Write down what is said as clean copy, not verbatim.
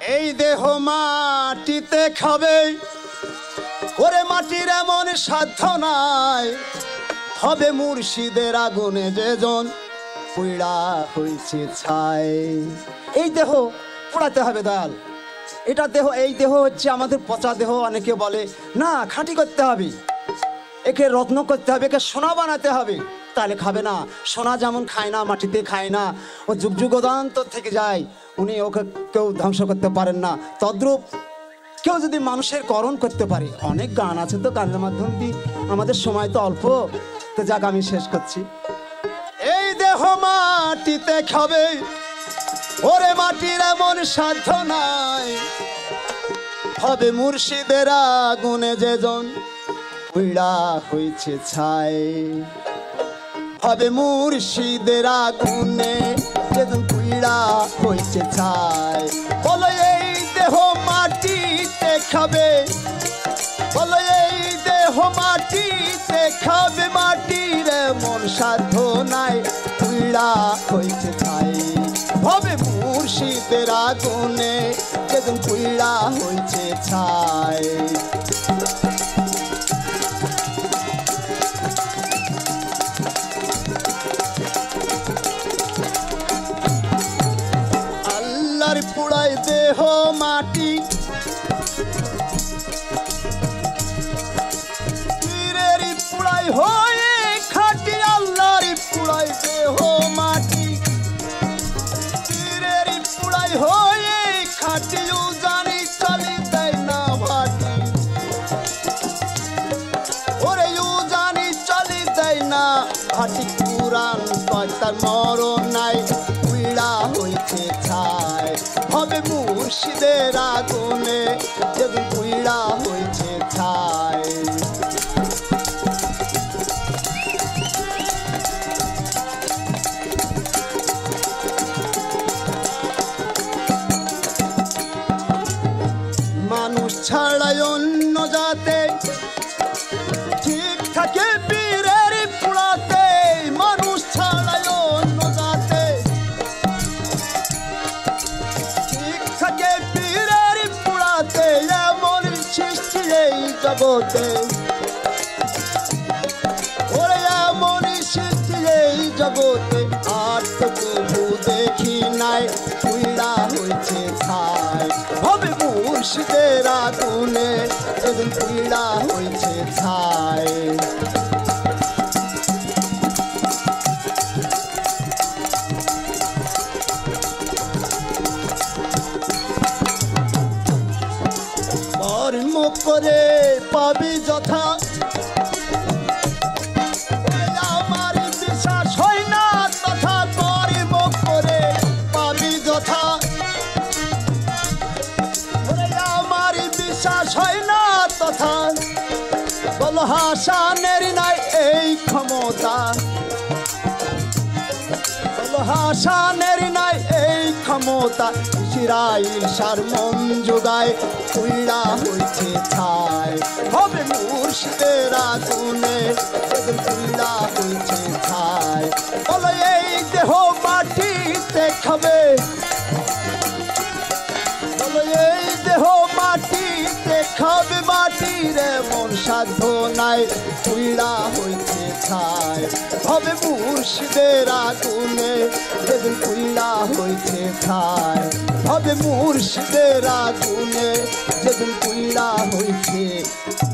এই দেহ মাটিতে খাবে, ওরে মাটির এমন সাধ্য নাই, হবে মুর্শিদের আগুনে যেজন পুইড়া হইছে ছাই। এই দেহ পোড়াতে হবে দয়াল, এটা দেহ, এই দেহ হচ্ছে আমাদের পচা দেহ। অনেকে বলে না খাঁটি করতে হবে, একে রত্ন করতে হবে, একে সোনা বানাতে হবে, তাহলে খাবে না। সোনা যেমন খায় না, মাটিতে খায় না, ও যুগ যুগান্তর থেকে যায়, উনি ওকে কেউ ধ্বংস করতে পারেন না। তদ্রূপ কেউ যদি মানুষের করণ করতে পারে, অনেক গান আছে তো, গানের মাধ্যম দিয়ে, আমাদের সময় তো অল্প, তো যাক আমি শেষ করছি। এই দেহ মাটিতে খাবে, ওরে মাটির এমন সাধ্য নাই, হবে মুর্শিদের আগুনে যেজন পুইড়া হইছে ছাই, হবে মুর্শিদের আগুনে যেজন পুইড়া হইছে ছাই। বলো এই দেহ মাটিতে খাবে, বলো এই দেহ মাটিতে খাবে, মাটির মন সাধ্য নাই, পুইড়া হইছে ছাই, হবে মুর্শিদের আগুনে যেজন পুইড়া হইছে ছাই। আল্লাহর পুড়াই দেহ মাটি, পীরের পুড়াই হয়ে খাটি, আল্লাহর পুড়াই দেহ মাটি, পীরের পুড়াই হয়ে খাটি, জানি চলি দেয় না ভাটি, ওরে জানি চলি দেয় না ভাটি, পুরাণ কয় তার মরণ নাই, পুইড়া হইছে ছাই, হবে মুর্শিদের আগুনে যেদিন পুইড়া হইছে ছাই। মানুষ ছাড়াই অন্য জাতে ঠিক থাকে পীরের পুড়াতে, মানুষ ছাড়াই অন্য জাতে ঠিক থাকে পীরের পুড়াতে, এমন সৃষ্টি এই জগতে, ওরে এমন সৃষ্টি এই জগতে, আর তো তবু দেখি নাই পুইড়া হইছে ছাই, হবে মুর্শিদের আগুনে যেদিন পুইড়া হইছে ছাই। কর্ম করে পাবি যথা, আমার বিশ্বাস হয় না তথা, কর্ম করে পাবি যথা, আমার বিশ্বাস হয় না তথা, বলো হাসানের নাই এই ক্ষমতা, বলো হাসানের নাই এই ক্ষমতা, ইসরাইল সার মন যোগায় পুইড়া হইছে ছাই, হবে মুর্শিদের আগুনে যেদিন পুইড়া হইছে ছাই। বলো এই দেহ মাটিতে খাবে, বলো এই দেহ মাটিতে খাবে, মাটির মন সাধ্য নাই, পুইড়া হইছে ছাই, হবে মুর্শিদের আগুনে যেদিন পুইড়া হইছে ছাই, হবে মুর্শিদের আগুনে যেদিন পুইড়া হইছে